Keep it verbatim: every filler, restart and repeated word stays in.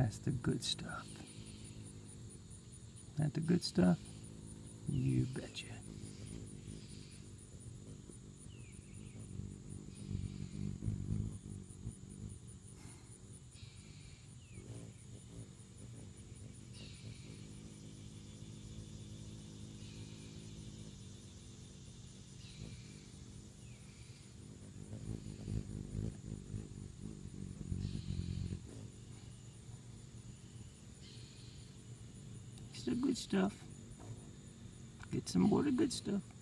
That's the good stuff. That the good stuff? You betcha. It's the good stuff. Get some more of the good stuff.